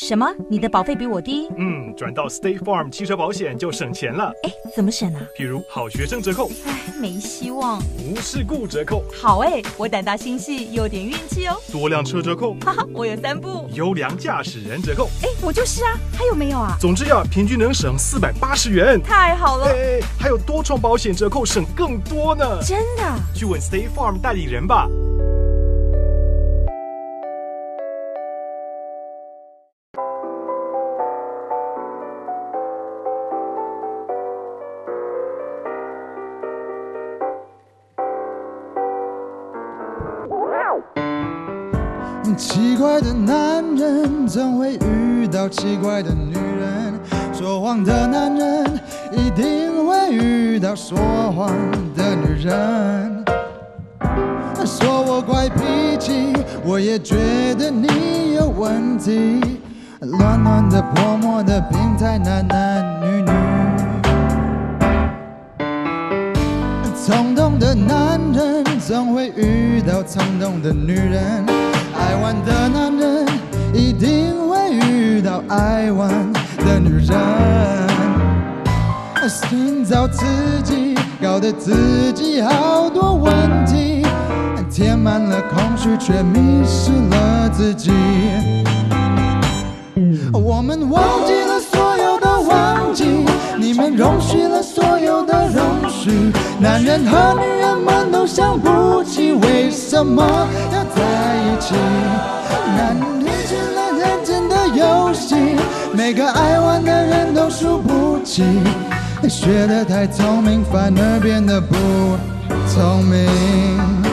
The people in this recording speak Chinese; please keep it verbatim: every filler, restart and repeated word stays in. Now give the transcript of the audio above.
什么？你的保费比我低？ 嗯，转到 State Farm 汽车保险就省钱了。 哎，怎么省啊？ 譬如好学生折扣， 哎，没希望。 无事故折扣， 好哎，我胆大心细，有点运气哦。 多辆车折扣， 哈哈，我有三部。 优良驾驶人折扣， 哎，我就是啊。还有没有啊？ 总之呀，平均能省四百八十元， 太好了。 哎，还有多重保险折扣省更多呢。 真的？ 去问 State Farm 代理人吧。 奇怪的男人总会遇到奇怪的女人，说谎的男人一定会遇到说谎的女人。说我怪脾气，我也觉得你有问题。乱乱的、泼墨的、病态男男女女，冲动的男人总会遇到冲动的女人。爱玩的男人一定会遇到爱玩的女人，寻找刺激，搞得自己好多问题，填满了空虚，却迷失了自己。我们忘记了所有的忘记，你们容许了所有的容许，男人和女人们都想不起为什么要在一起。男女之间认真的游戏，每个爱玩的人都输不起，学得太聪明反而变得不聪明。